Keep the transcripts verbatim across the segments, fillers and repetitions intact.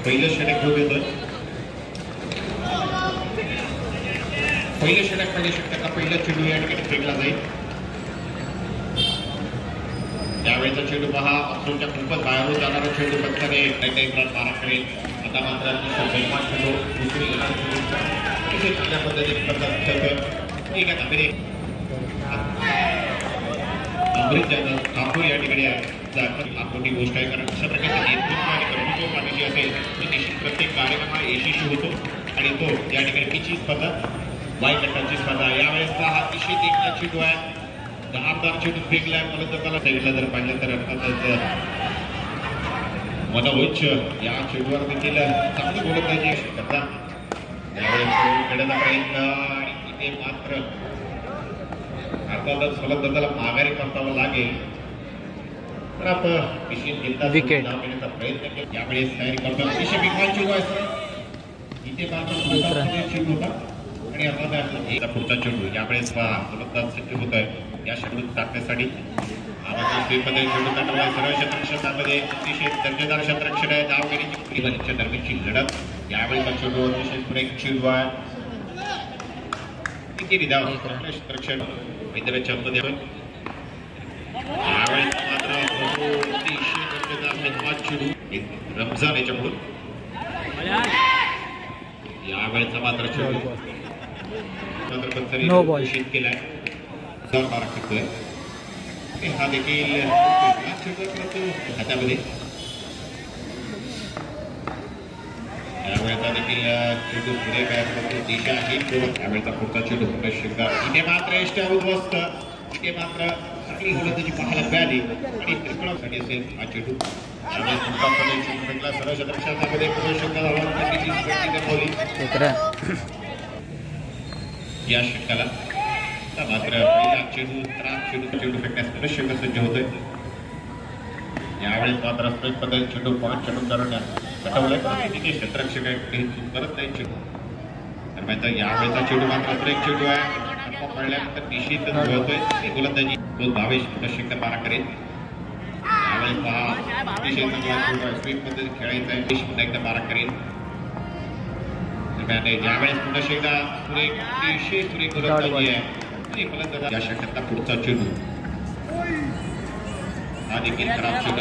पहिलं षटक घेऊन येतोय. पहिलं षटक पहिल्या षटकाचा पहिला चेंडू या ठिकाणी फेकला जाईल. त्यावेळेचा चेंडू पहा ऑप्शनच्या खूपच बाहेरून जाणारा चेंडू पंचाने मारा करेल. आता मात्र सैमान चेंडू दुसरी चांगल्या पद्धतीने ठीक आहे. अभिनय अमृत ठाकूर या ठिकाणी मोठी गोष्ट आहे, कारण अशा प्रकारचे नेतृत्व आणि कर्तृत्व पाहिजे असेल तर निश्चित प्रत्येक कार्यक्रम हा यशस्वी होतो. आणि तो या ठिकाणी पिची स्पर्धा वाय गटाची स्पर्धा यावेळेस हा अतिशय देखील चेंडू आहे. दहादार चेंडू फेकलाय. परंतु त्याला साईडला जर पाहिलं तर अर्थातच मनोज या चेंडूवर देखील चांगली गोलंदाजी करता यावेळेस खेळण्याचा प्रयत्न आणि इथे मात्र अर्थातच फलंदाजाला माघारी परतावं लागेल. तर आपण विशेष विकेट घेण्याचा प्रयत्न केला. यावेळेस तयारी करतो अतिशय बिगमान चेंडू आहे सर. इथे मात्र चेंडू होता आणि अर्थात पुढचा चेंडू यावेळेस फलंदाज सज्ज होत आहे या चेंडू टाकण्यासाठी. चेंडू टाकला सरळ क्षेत्रक्षणामध्ये अतिशय दर्जेदार क्षेत्रक्षण आहे. धाव घेण्याची दरम्यानची लढत यावेळेचा चेंडू अतिशय सुरेख चेंडू आहे. किती धाव क्षेत्रक्षण मैदानाच्या अंत द्यावे. यावेळेस मात्र अतिशय दर्जेदार चेंडू रमजान याच्याकडून यावेळेचा मात्र चेंडू मात्र घोषित केलाय. मारा करतोय हा देखील हातामध्ये यावेळेचा देखील चेंडू पुढे काय दिशा आहे. यावेळेचा पुढचा चेंडू इथे मात्र एष्ट्या उद्ध्वस्त. इथे मात्र चांगली गोलंदाजी पाहायला मिळाली आणि त्रिकोणासाठी असेल हा चेंडू. यावेळेस चेंडू सरळ क्षेत्रक्षणामध्ये या षटकाला मात्र पहिला चेंडू त्रास चेंडू चेंडू फेकण्यास षटक सज्ज होतोय. यावेळेस मात्र स्ट्राईक पद्धत चेंडू पाच चेंडू करण्यात कटवलाय. तिथे क्षेत्ररक्षक करत नाही चेंडू दरम्यान यावेळेचा चेंडू मात्र स्ट्राईक चेंडू आहे. पडल्यानंतर निश्चितच होतोय गोलंदाजी तो भावेश षटक मारा करेल. यावेळेस पहा अतिशय चांगला चेंडू स्वीप पद्धतीने खेळायचा आहे. पुन्हा एकदा मारा करेल. यावेळेस पुन्हा एकदा सुरेख अतिशय सुरेख गोलंदाजी आहे. या षटकाचा पुढचा चेंडू हा देखील खराब चेंडू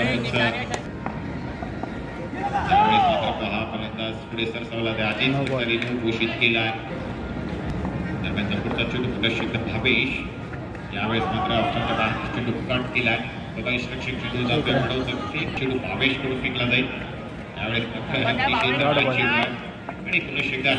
पहा फलंदाज पुढे सरसावला आधीच घोषित केला आहे. दरम्यानचा पुढचा चेंडू पुन्हा षटक भावेश यावेळेस मात्र ऑप्शनच्या बाहेर चेंडू कट केलाय. बघा इन्स्ट्रक्शन चेंडू जातोय एक चेंडू भावेश कडून फेकला जाईल. यावेळेस आणि पुन्हा एकदा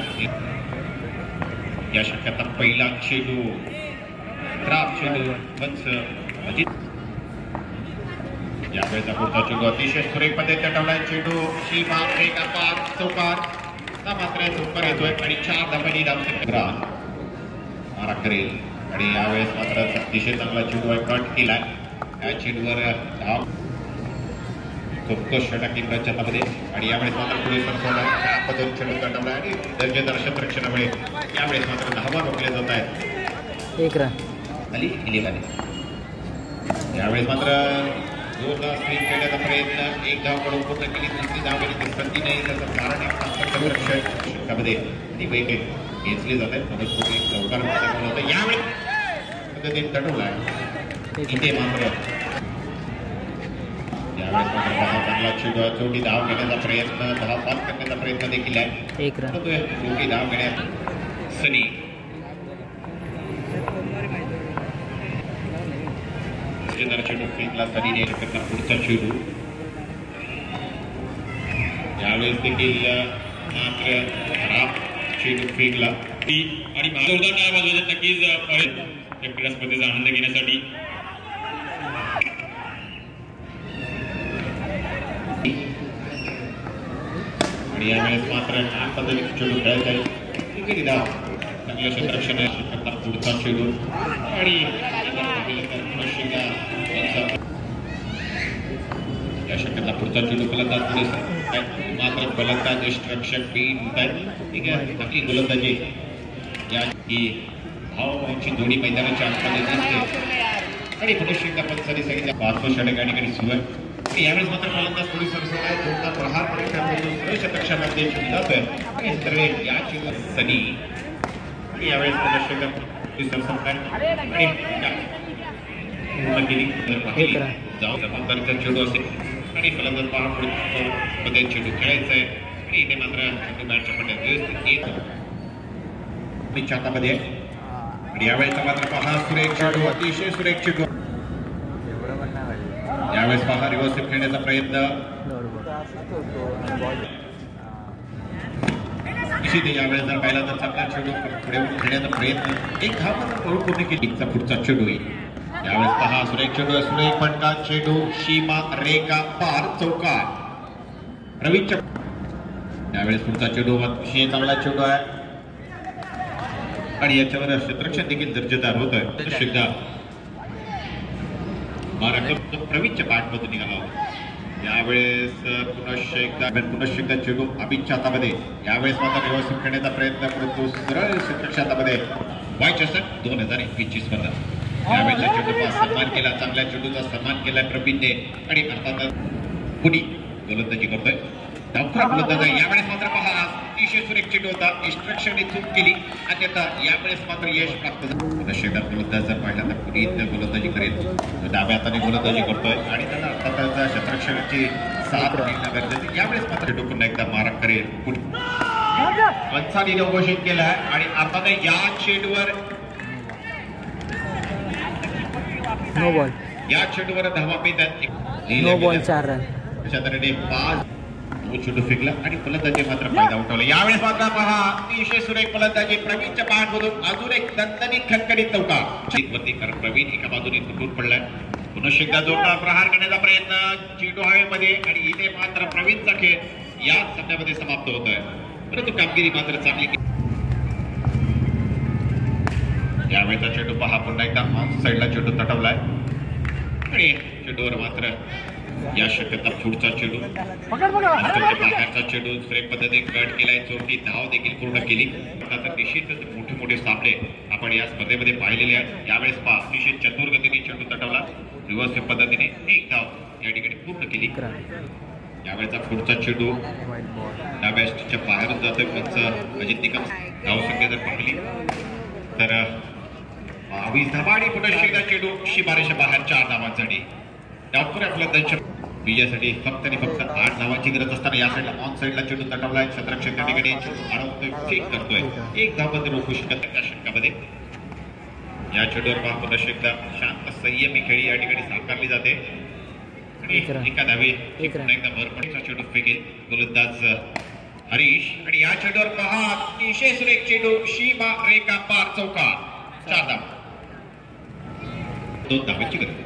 या षटकाचा पहिला चेंडू खराब चेंडू अजित यावेळेचा पुढचा चेंडू अतिशय सुरेख पद्धतीने टवलाय. चेंडू सीमा एक अपार चौकार मात्र चौकार येतोय आणि चार धाबांनी धावसंख्या मारा करेल. आणि यावेळेस मात्र अतिशय चांगला चेंडू आहे कट केलाय. या चेंडूवर धाव चौकस षटक इंग्रजच्या हातामध्ये आणि यावेळेस मात्र पुढे सरकवला त्या पद्धतीने चेंडू कटवला आणि दर्जेदार क्षेत्ररक्षणामुळे यावेळेस मात्र धावा रोखल्या जात आहेत. एक रन खाली इलेव्हन. यावेळेस मात्र जोरदार स्क्रीन खेळण्याचा प्रयत्न एक धाव कडून पूर्ण केली. दुसरी धाव गेली ती संधी नाही. त्याचं कारण षटकामध्ये घेतली जात आहे. चौकार यावेळेस पद्धतीने तटवला आहे. इथे मात्र यावेळेस मात्र चांगला चेंडू चौथी धाव घेण्याचा प्रयत्न धाव पास करण्याचा प्रयत्न देखील आहे. चौथी धाव घेण्यात सनी चेंडू फेकला सनीने पुढचा चेंडू यावेळेस देखील मात्र खराब चेंडू फेकला आणि जोरदार टाळ्या वाजवतात नक्कीच या क्रीडा स्पर्धेचा आनंद घेण्यासाठी. आणि यावेळेस मात्र छान पद्धतीने चेंडू खेळत आहे. चांगल्या क्षेत्ररक्षण पुढचा चेंडू आणि या षटकाचा पुढचा चेंडू फलंदाज पुढे मात्र फलंदाज यष्टरक्षक बीट होत आहे. ठीक आहे आपली गोलंदाजी या की भावभावांची जोडी मैदानाच्या आतमध्ये दिसते आणि पुढे षटक आपण सरी सांगितलं पाचवं षटक या ठिकाणी सुरू आहे. यावेळेस मात्र फलंदाज थोडी सरसळ आहे जोरदार प्रहार परीक्षामध्ये शतक्षणामध्ये जातोय आणि सर्वे या चेंडू सनी आणि यावेळेस प्रदर्शक सरसळ आणि पूर्ण केली जाऊ जबाबदारीचा चेंडू असेल आणि फलंदाज पहाड मध्ये चेंडू खेळायचा आहे आणि इथे मात्र चेंडू बॅटच्या पट्ट्यात व्यवस्थित येत हातामध्ये आणि यावेळेचा मात्र पहा सुरेख चेंडू अतिशय सुरेख चेंडू यावेळेस पहा व्यवस्थित खेळण्याचा प्रयत्न यावेळेस जर पाहिला तर चांगला चेंडू पुढे खेळण्याचा प्रयत्न एक धाव मात्र पळून पूर्ण केली पुढचा चेंडू येईल यावेळेस पहा सुरेख चेंडू सुरेख फटका चेंडू सीमा रेखा पार चौकार रवीच्या यावेळेस पुढचा चेंडू अतिशय चांगला चेंडू आहे आणि याच्यावर क्षेत्ररक्षण देखील दर्जेदार होत आहे प्रवीणच्या बॅटमधून निघाला होता यावेळेस पुनश्च एकदा पुनश्च एकदा चेंडू अभितच्या हातामध्ये यावेळेस मात्र व्यवस्थित खेळण्याचा प्रयत्न परंतु सरळ क्षेत्ररक्षण हातामध्ये व्हायचे असत दोन हजार एकवीस ची स्पर्धा यावेळेचा चेंडूचा सन्मान केला चांगल्या चेंडूचा सन्मान केलाय प्रवीणने आणि अर्थातच पुढी गोलंदाजी करतोय डावखुरा गोलंदाज आहे यावेळेस मात्र पहा अतिशय सुरेख चेंडू होता इन्स्ट्रक्शन चूक केली अन्यथा यावेळेस मात्र यश प्राप्त झालं शेजार गोलंदाज जर पाहिला तर पुढील गोलंदाजी करेल डाव्या हाताने गोलंदाजी करतोय आणि त्याला अर्थातच क्षेत्ररक्षणाची साथ मिळणं गरजेचं यावेळेस मात्र चेंडू पुन्हा एकदा मारक करेल पंचालीने घोषित केलाय आणि अर्थाने या चेंडूवर नो बॉल या चेंडूवर धावा मिळतात नो बॉल चार रन अशा तऱ्हेने पाच चेंडू फेकला आणि फलंदाजी मात्र फायदा उठवला यावेळेस मात्र पहा अतिशय सुरेख फलंदाजी प्रवीणच्या बॅटमधून अजून एक दणदणीत खणखणीत चौकार वरती कारण प्रवीण एका बाजूने तुटून पडलाय पुन्हा एकदा जोरदार प्रहार करण्याचा प्रयत्न चेंडू हवेमध्ये आणि इथे मात्र प्रवीणचा खेळ याच सामन्यामध्ये समाप्त होतोय परंतु कामगिरी मात्र चांगली यावेळेचा चेंडू पहा पुन्हा एकदा ऑन साईडला चेंडू तटवलाय आणि चेंडूवर मात्र या शक्यता पुढचा चेंडू बाहेरचा चेंडू सुरेख पद्धतीने कट केलाय चोरटी धाव देखील पूर्ण केली तर निश्चितच मोठे मोठे सामने आपण या स्पर्धेमध्ये पाहिलेले आहेत यावेळेस पहा अतिशय चतुर गतीने चेंडू तटवला व्यवस्थित पद्धतीने एक धाव या ठिकाणी पूर्ण केली यावेळेचा पुढचा चेंडू डाव्या स्टिकच्या बाहेरून जातोय पंच अजित निकम धाव संख्या जर पाहिली तर बावीस धावा आणि पुन्हा एकदा चेंडू शिमारेच्या बाहेर चार धावांसाठी डावखुऱ्या फलंदाजांच्या विजयासाठी फक्त आणि फक्त आठ धावांची गरज असताना या साईडला ऑन साईडला चेंडू तटवलाय क्षेत्ररक्षक त्या ठिकाणी अडवतोय फेक करतोय एक धाव मध्ये रोखू शकत त्या षटकामध्ये या चेंडूवर पहा पुन्हा एकदा शांत संयमी खेळी या ठिकाणी साकारली जाते आणि एका धावे पुन्हा एकदा भरपणीचा चेंडू फेकेल गोलंदाज हरीश आणि या चेंडूवर पहा अतिशय सुरेख चेंडू सीमा रेखा पार चौकार चार धाव दोन धावांची गरज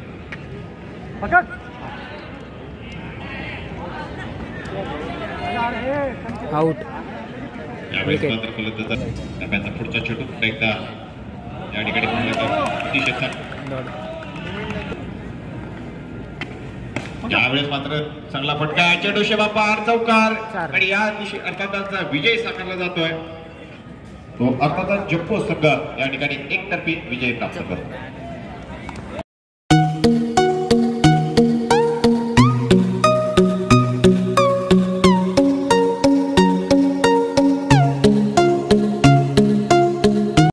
आउट यावेळेस मात्र फलंदाज डब्याचा पुढचा चेंडू पुन्हा एकदा या ठिकाणी अतिशय यावेळेस मात्र चांगला फटका चेंडू शेवा पार चौकार आणि या दिवशी अर्थातचा विजय साकारला जातोय तो अर्थातच जप्पो संघ या ठिकाणी एकतर्फी विजय प्राप्त करतो.